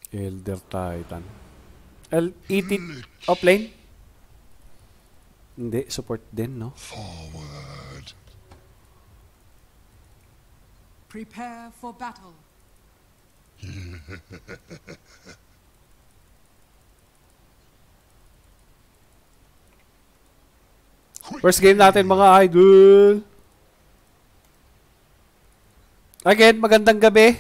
Elder Titan. Eat it. Off lane? Hindi, support din, no? Forward. Prepare for battle. First game natin, mga idol. Again, magandang gabi.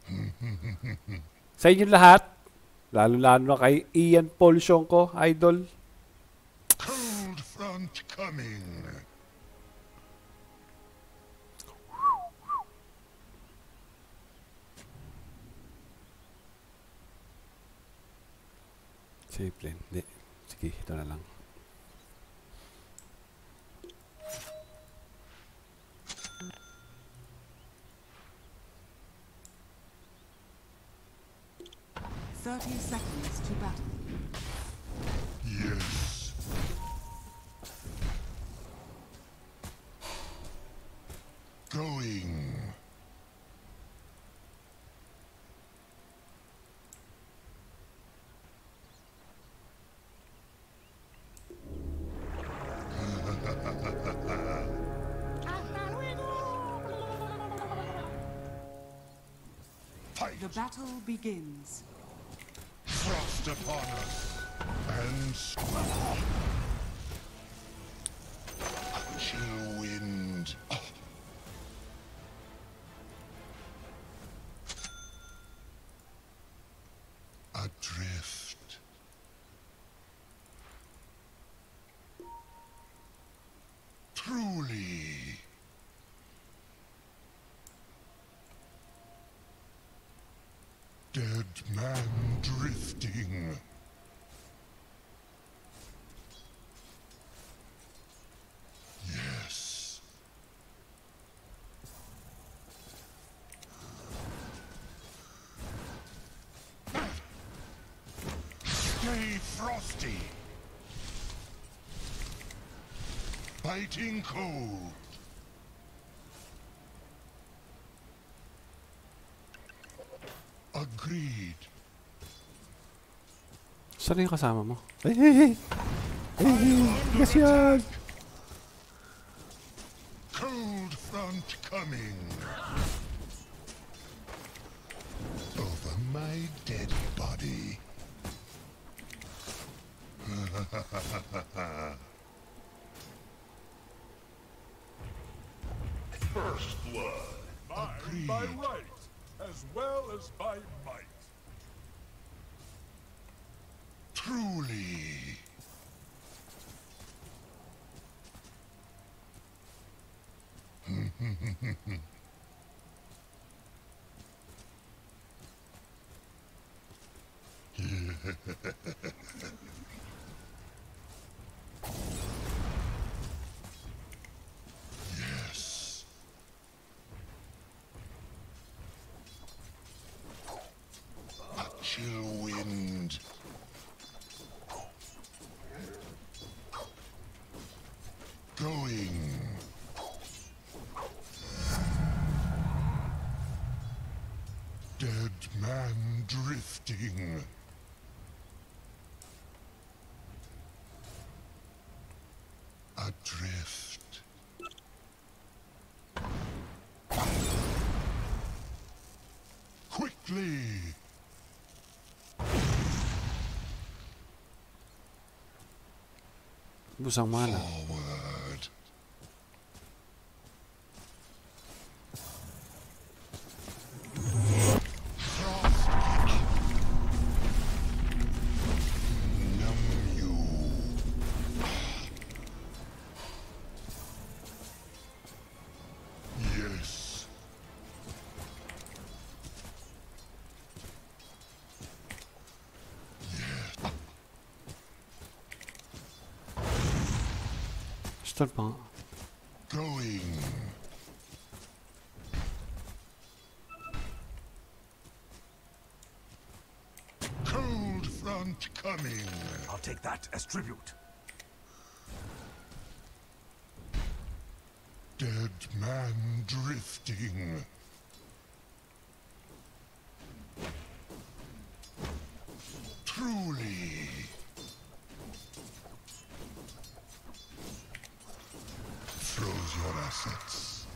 Sa inyo lahat. Lalo-lalo na kay Ian Paul Sionco, idol. Cold front coming. Safe lane. Hindi. Sige, ito na lang. Seconds to battle. Yes. Going. Fight. The battle begins. Frost upon us, and a chill wind. Adrift. Truly. Dead man drifting. Yes. Stay frosty. Biting cold. Agreed. Saan yung kasama mo? Hey! Yes, yan! Cold front coming. Over my dead body. First blood. Mine by right, as well as by might. Truly. Yes. A chill wind. Going. Dead man drifting. Adrift. Quickly. Busang mana. Forward. Numb you. Yes. Yes. Start pa nga. Going. Cold front coming. I'll take that as tribute. Dead man drifting. Truly. Froze your assets.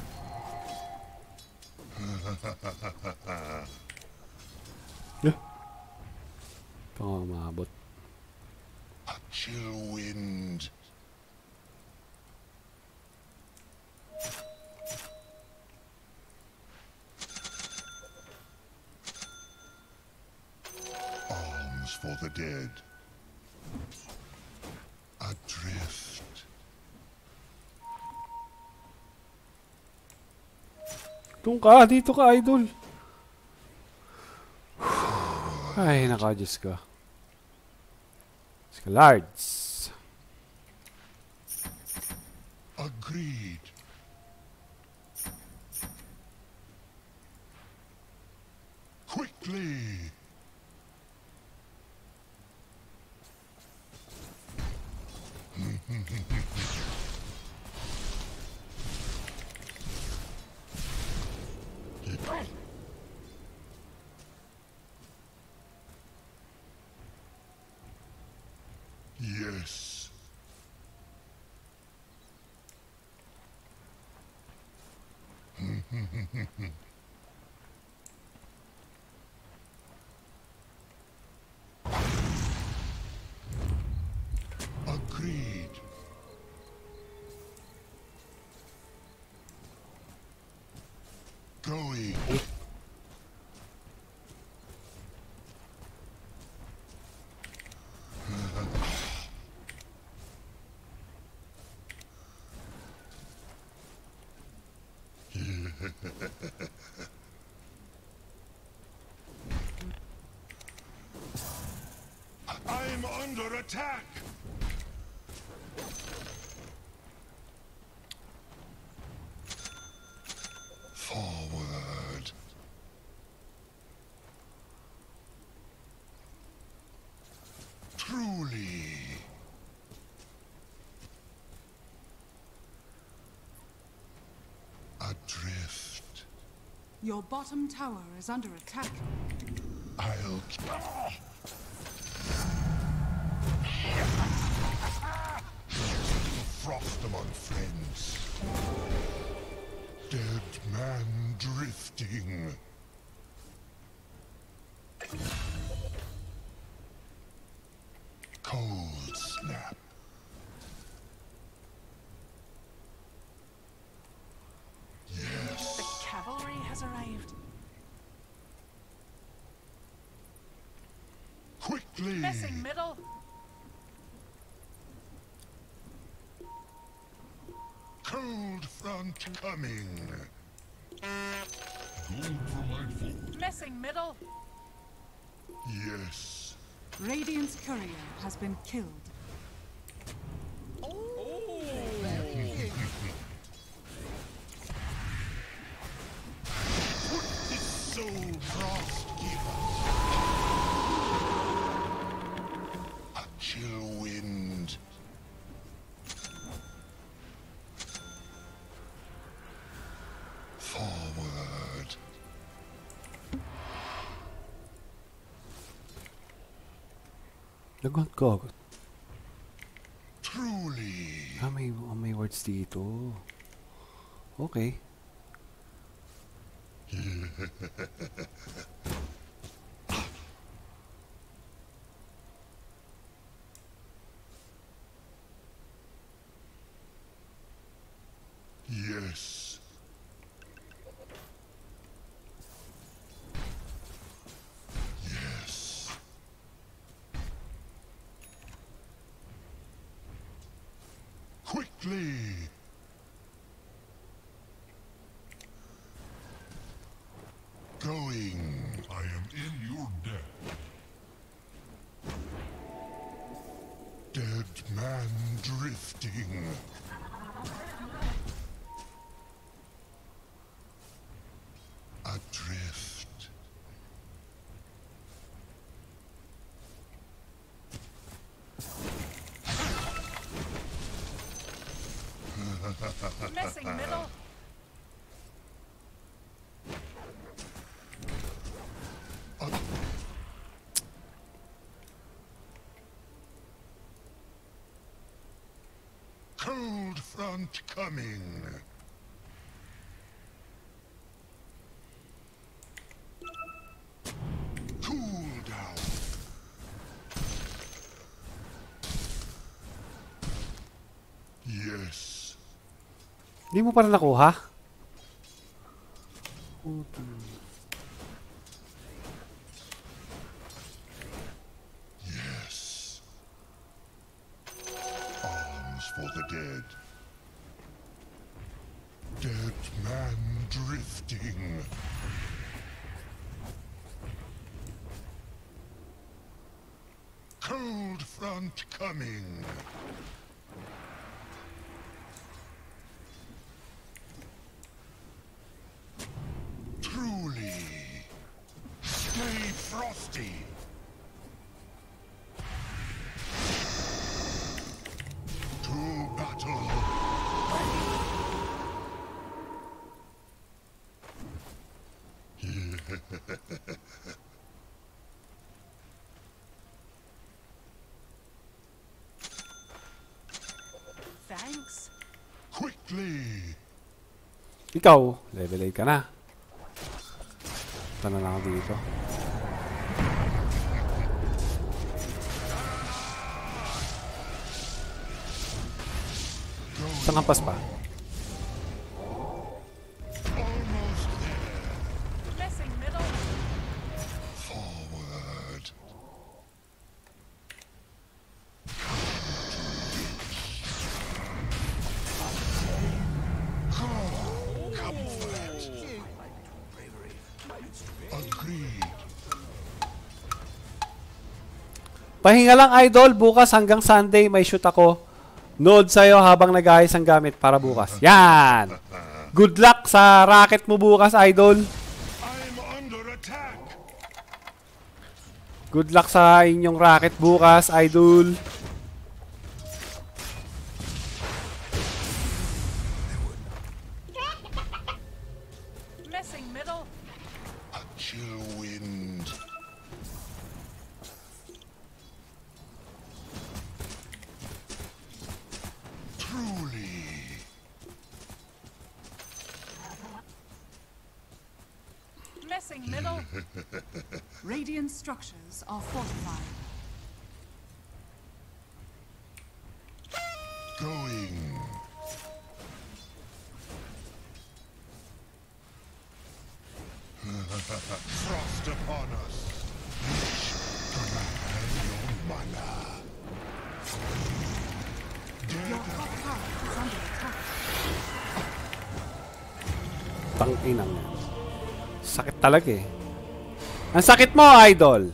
Ito nga maabot. A chill wind. Alms for the dead. Adrift. Dito ka, idol. Ay, naka-Diyos ka. Lards. Agreed. Quickly. Yes. Agreed. Going. I'm under attack. Forward. Truly. Adrift. Your bottom tower is under attack. I'll... Frost among friends. Dead man drifting. Cold snap. Yes. The cavalry has arrived. Quickly. Messing middle. Cold front coming. Gold for my food. Messing middle. Yes. Radiant's courier has been killed. His soul frost giver. A chill wind. Forward. Lagot ko. Truly. May words dito. Okay. Yes. Yes. Quickly. Going. I am in your debt. Dead man drifting. Adrift. Messing middle. Cold front coming. Cool down. Yes. Hindi mo pa rin nakuha? Yes. Arms for the dead. Dead man drifting. Cold front coming. Truly. Stay frosty. To battle. Thanks. Quickly. Ikaw, level 8 ka na. Punta na lang ako dito. Isang hampas pa. Almost there. Missing middle. Forward. Comfort. Agreed. Pahinga lang, idol. Bukas hanggang Sunday may shoot ako. Nood sa'yo habang nag-ayos ang gamit para bukas. Yan! Good luck sa racket mo bukas, idol. I'm under attack. Good luck sa inyong racket bukas, idol. Missing middle. A chill wind. Truly. Missing middle. Radiant structures are fortified. Going. Frost upon us. Command your mana. Your top tower is under attack. Tanginang yan. Sakit talaga eh. Ang sakit mo, idol.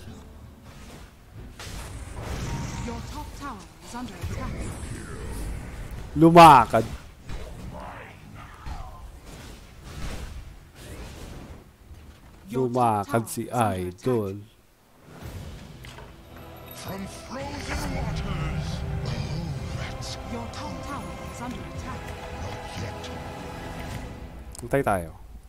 Your top tower is under attack. Lumakad. Your top Lumakad tower si is under attack. idol. From frozen waters. Oh, that's Your top tower is under attack. not yet. Hintay tayo.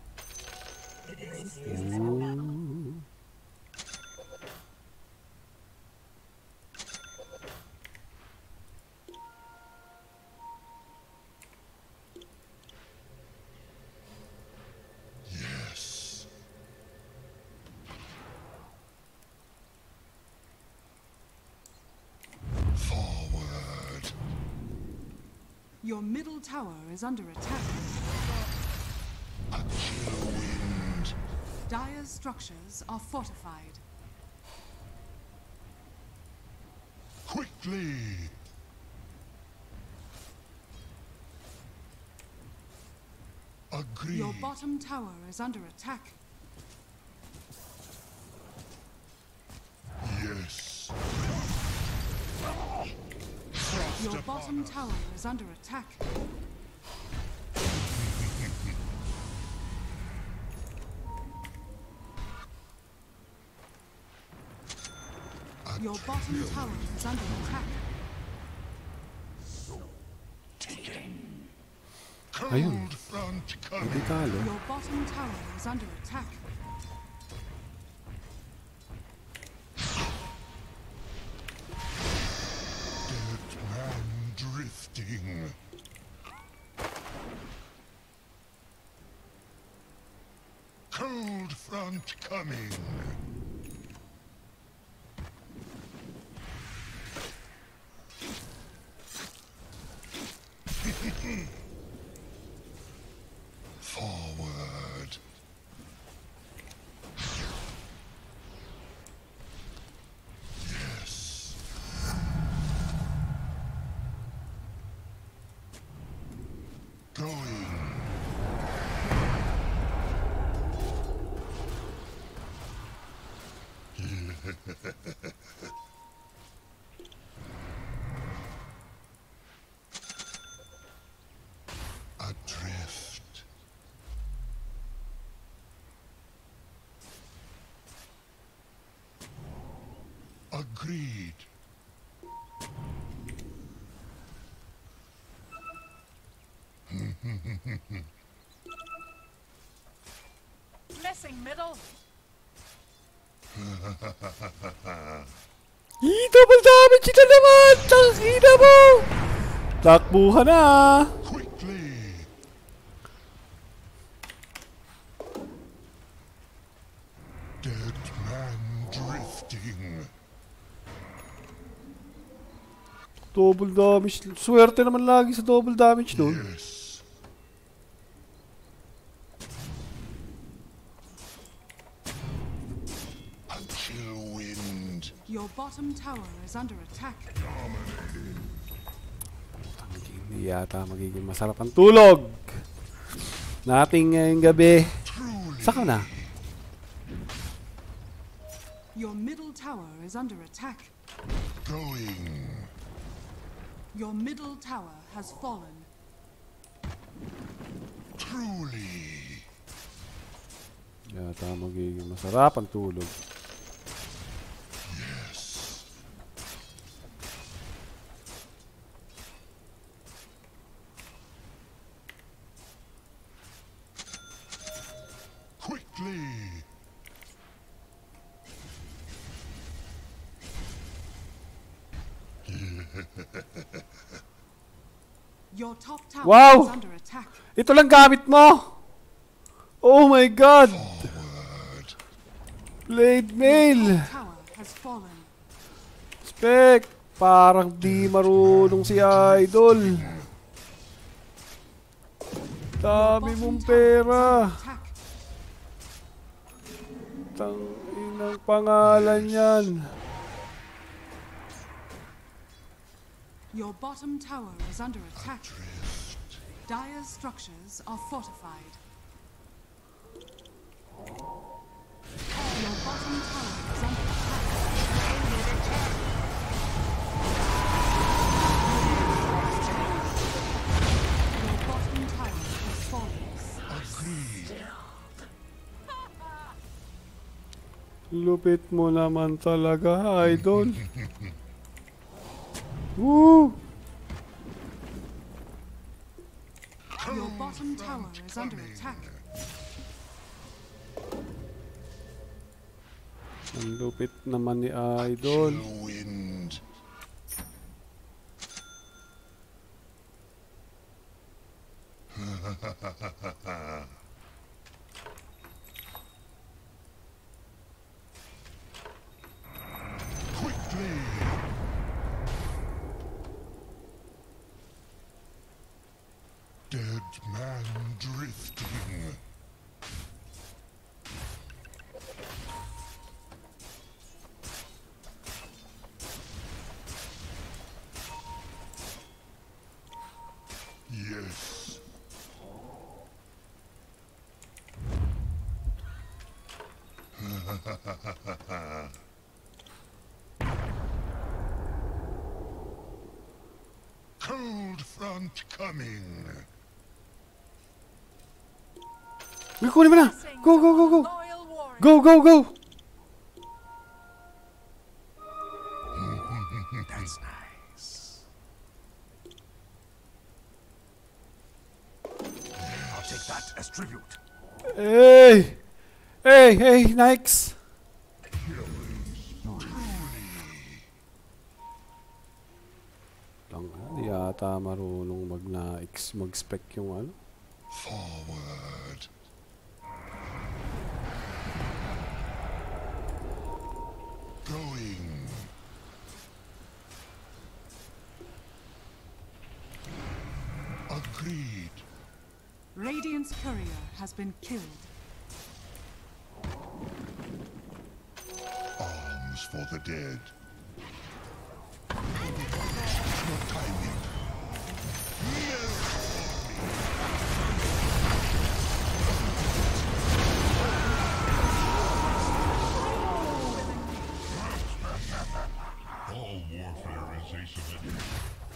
Yes. Forward. Your middle tower is under attack. A chill wind. Dire's structures are fortified. Quickly. Agreed. Your bottom tower is under attack. Yes. Frost Your upon bottom us. tower is under attack. Your bottom tower is under attack. Ayun. Cold front Hindi coming. talo. Your bottom tower is under attack. Dead man drifting. Cold front coming. Forward. Yes. Going. Adrift. Agreed. Missing middle. Double damage ito naman! Tangina mo! Takbuhan na! Quickly. Dead man drifting. Double damage. Swerte naman lagi sa double damage doon. Yes. A chill wind. Your bottom tower is under attack. Hindi yata magiging masarap ang tulog nating ngayong gabi. Truly. Saka na. Your middle tower is under attack. Going. Your middle tower has fallen. Truly. Yata magiging masarap ang tulog. Yes. Quickly. Your top tower Wow! is under attack. Ito lang gamit mo! Oh my god! Forward. Blade Your mail! top tower has fallen. Spec! Parang di marunong si Idol. Dami mong pera. Attack. Tanginang pangalan yan. Your bottom tower is under attack. Drift. Dire's structures are fortified. Your bottom tower is under attack. Your bottom tower has fallen. Agreed. Lupit mo naman talaga, Idol. Woo! Your bottom tower is under attack. Ang lupit naman ni Idol. Chill wind. Quickly. Dead man drifting. Yes. Cold front coming. Uy, kunin mo na! Missing Go, go, go, go! loyal warrior. Go, go, go! That's nice. I'll take that as tribute. Hey! Hey, hey, Nikes! Lang, di yata marunong mag-spec yung ano. Forward. Agreed. Radiant's courier has been killed. Arms for the dead. Your timing. All warfare is asymmetric.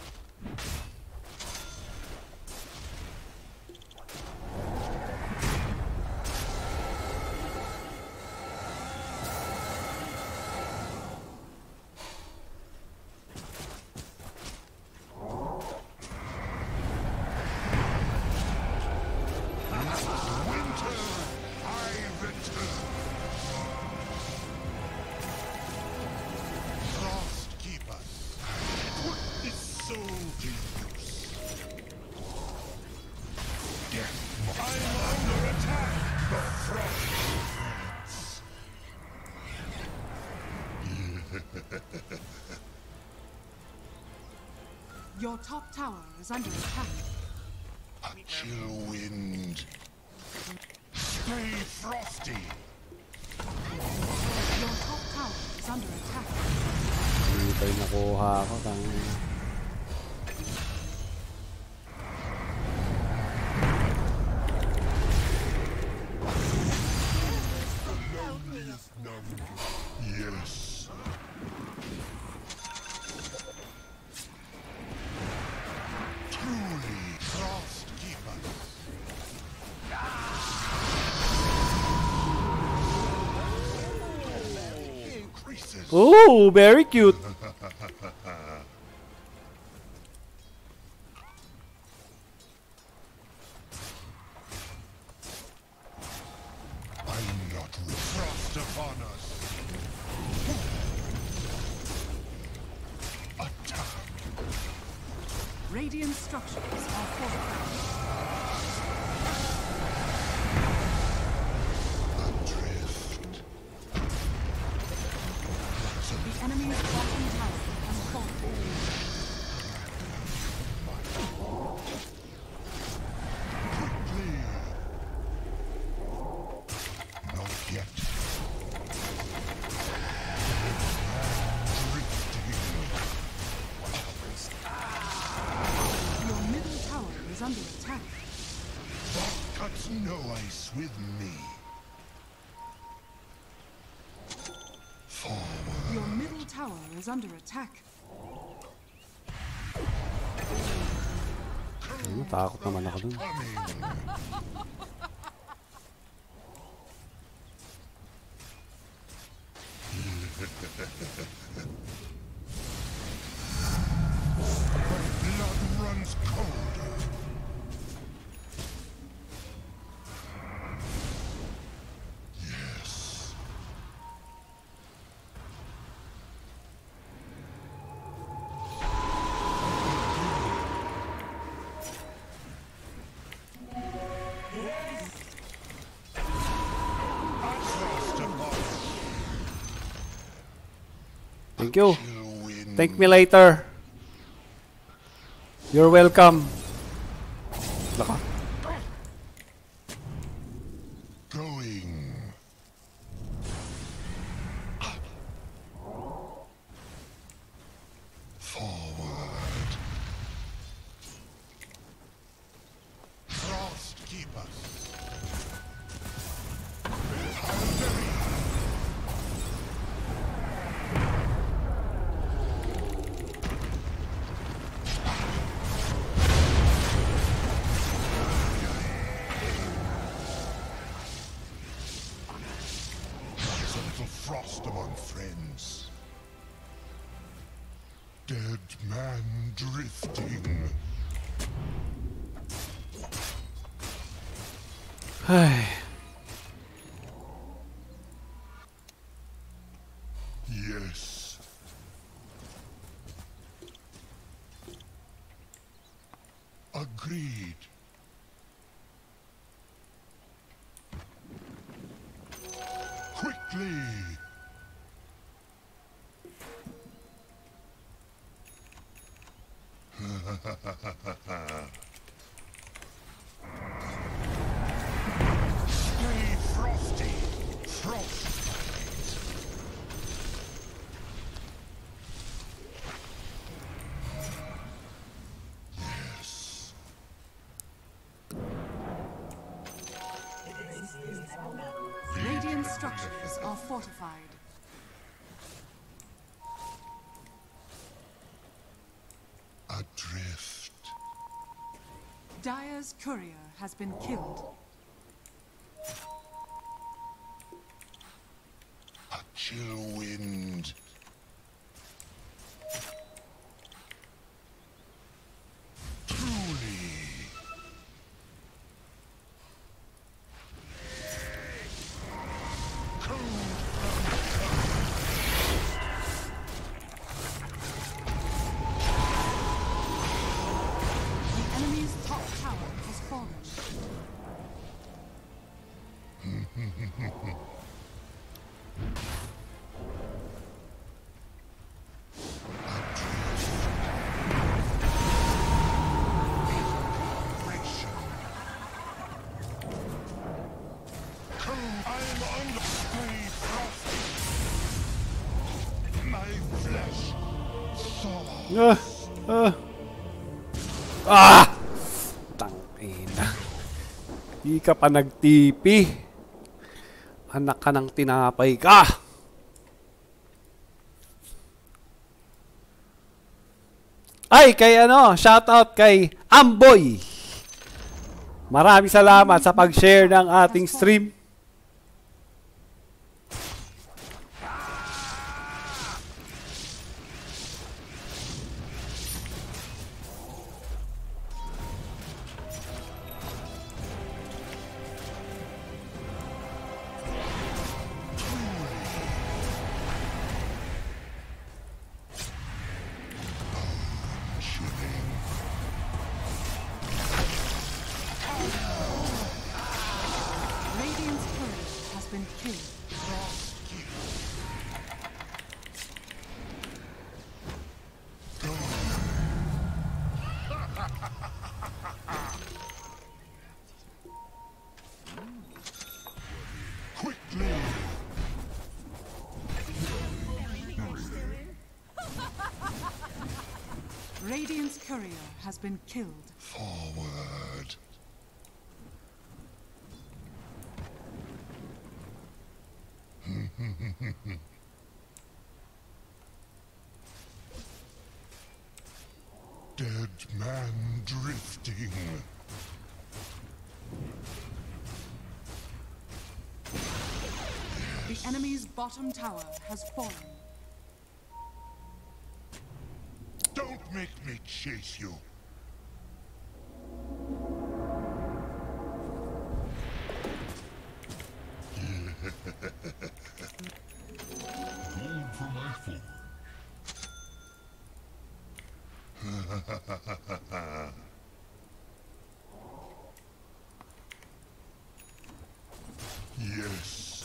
Your top tower is under attack. A chill wind. Stay frosty. Your top tower is under attack. Hindi pa yung nakuha ako. Yes. Truly frost keeper. Increases. Oh, very cute. I'm not frost upon us. Attack. Radiant structures are fortified. Adrift. The enemy's bottom tower has fallen. Quickly. Not yet. Drifting. Your middle tower is under attack. That cuts no ice with me. Forward. Your middle tower is under attack. Takot naman ako dun. Coming. Blood runs cold. Yes. Frost upon Thank you. chill wind. Thank me later. You're welcome. Laka. Going. Forward. Frost keep us. There's a little frost among friends. Dead man drifting. Ay. Yes. Agreed. Quickly. structures are fortified. Adrift. Dire's courier has been killed. A chill wind. Truly. The enemy's top tower has fallen. I'm under frosty. My flesh thaws. Tangina. Di ka pa nagtipi. Anak ka ng tinapay ka. Ay, kay ano, shoutout kay Amboy. Maraming salamat sa pag-share ng ating stream. Radiant's courier has been killed. Quickly. Radiant's courier has been killed. Forward. Dead man drifting. The enemy's bottom tower has fallen. Don't make me chase you. Gold for my form. Yes.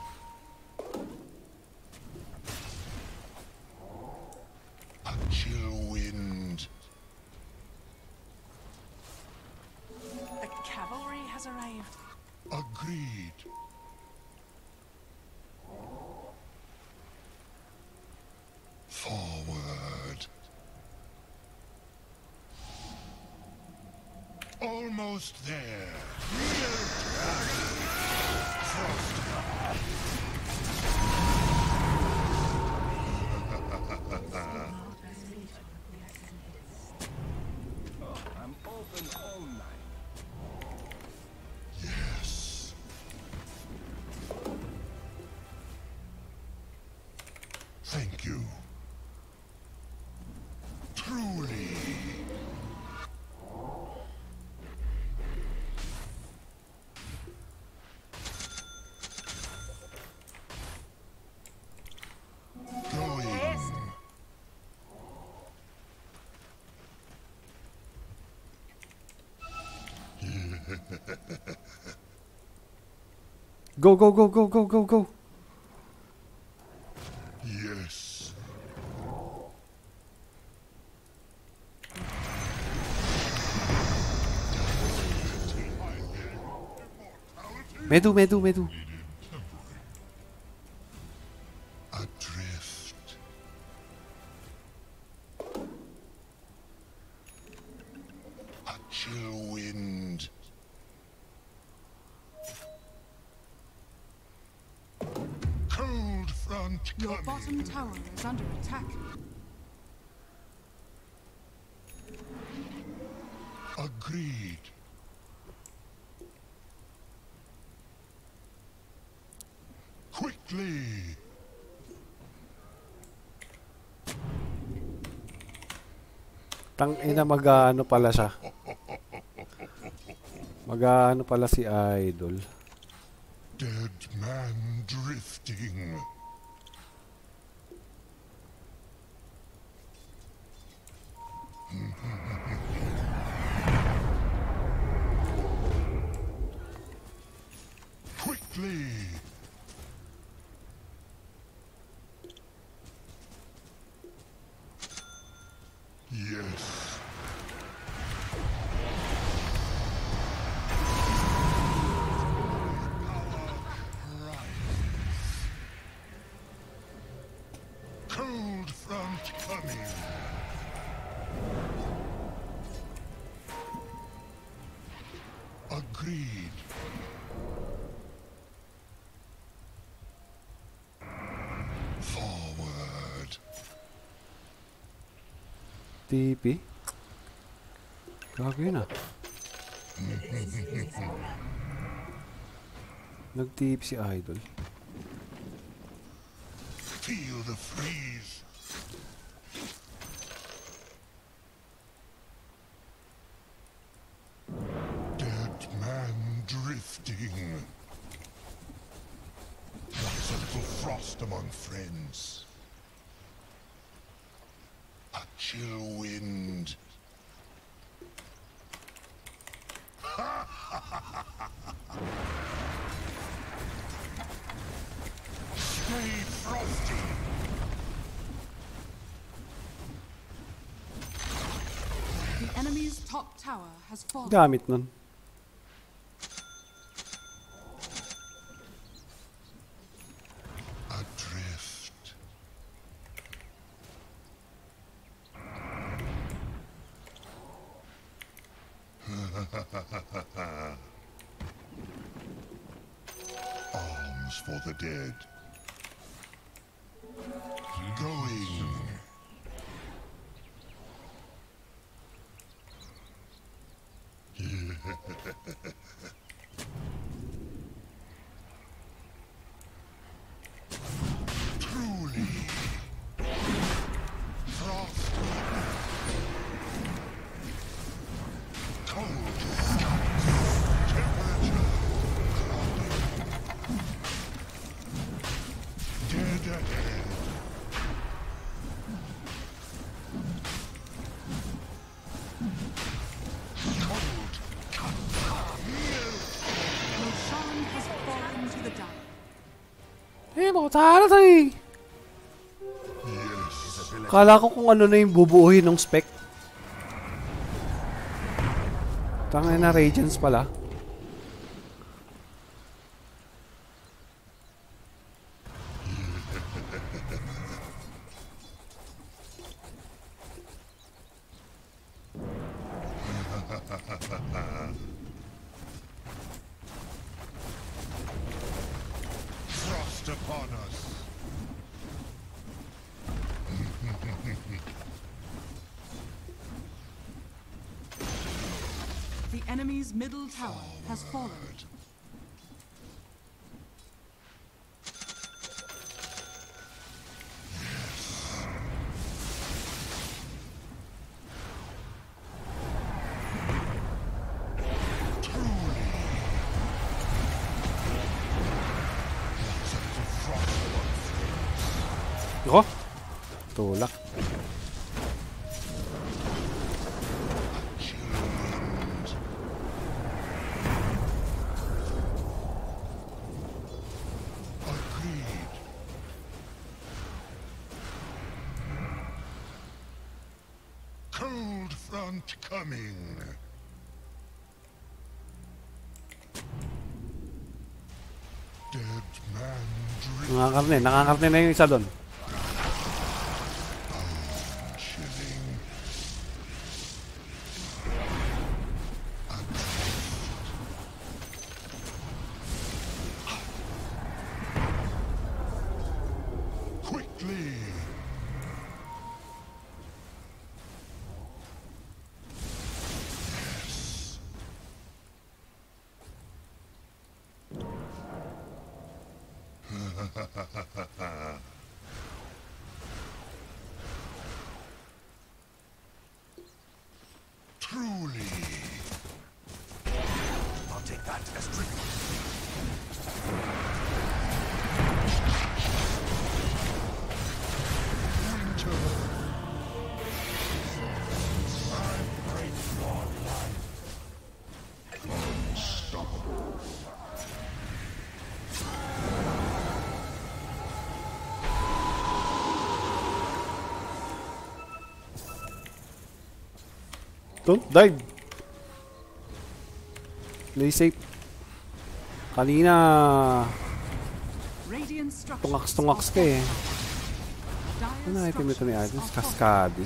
A chill wind. The cavalry has arrived. Agreed. Forward. Almost there. I'm open all night. Yes. Thank you. Truly. Going. Go, go, go, go, go, go, go. Yes. Medu, medu, medu. Adrift. A chill wind. Your coming. bottom tower is under attack. Agreed. Quickly. Tangina, mag-ano pala siya. Mag-ano pala si Idol. Dead man drifting. Quickly. Yes. Cold front coming. Agreed. Forward. TP? Gago yun ah. Nag-TP si Idol. Feel the freeze. Dead man drifting. What's a little frost among friends? A chill wind. Stay frosty. The enemy's top tower has fallen. Gamit nun. Adrift. Alms for the dead. Going. Truly. Frost. Cold. Temperature. Dead ahead. Cold. Roshan has fallen to the dark. Mo, tara eh. Yes. Kala ko kung ano na yung bubuuhin ng spec. Tangina na Radiance pala. Frost upon us. The enemy's middle tower has fallen. Ako? Tulak. Agreed. Cold front coming. Dead man drift. Nakakarne na yung isa doon. Chilling. Don't dive. Play safe. Kanina, Radiant structures tungaks-tungaks ka eh. Ano na item ito ni Adams? Cascade.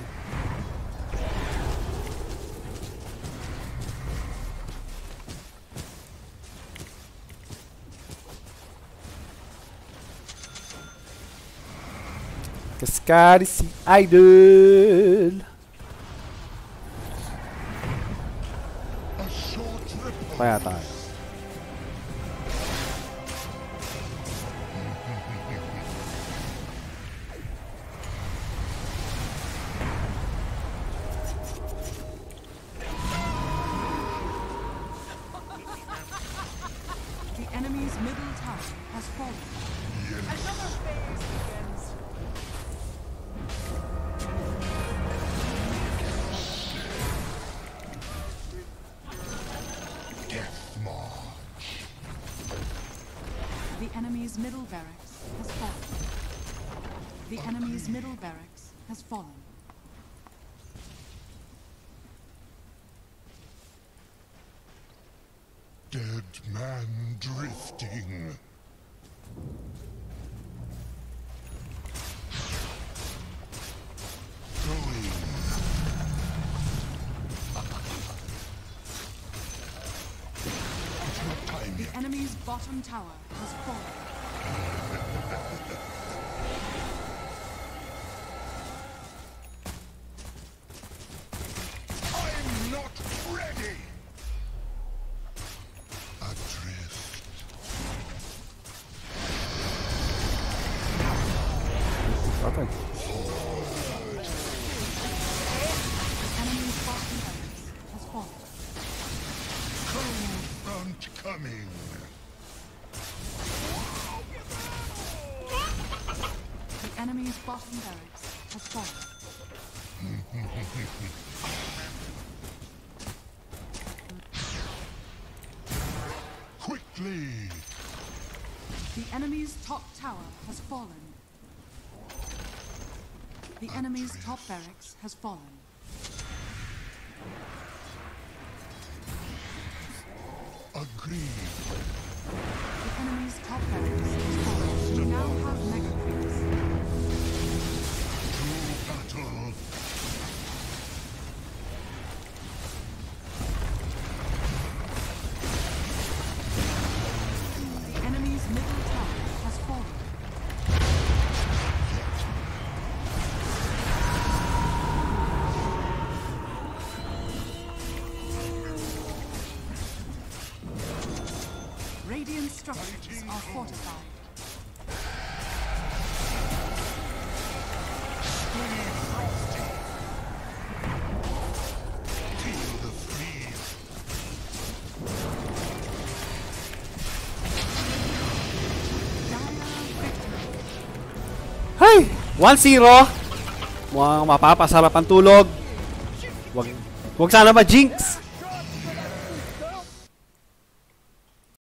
Cascade si Idol. A short repose. Kaya tayo. The enemy's middle tower has fallen. Another phase begins. Death March. The enemy's middle barracks has fallen. The enemy's middle barracks has fallen. Dead man drifting. Going. It's not time The yet. enemy's bottom tower has fallen. I'm not ready. Adrift. Patay. The enemy's bottom barracks has fallen. Cold front coming. The enemy's bottom barracks has fallen. Quickly. The enemy's top tower has fallen. The enemy's top barracks has fallen. Agreed. The enemy's top barracks has fallen. We now have mega creeps. To battle. The enemy's middle tower has fallen. Radiant structures are fortified. Stay frosty. Feel the freeze. Dire victory. Hey! 1-0. Mukhang mapapasarap ang tulog. Wag sana ma-jinx.